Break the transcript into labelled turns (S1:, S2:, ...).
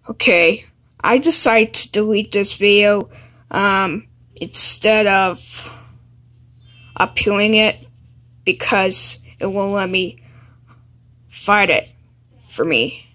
S1: Okay, I decide to delete this video, instead of uploading it, because it won't let me find it for me.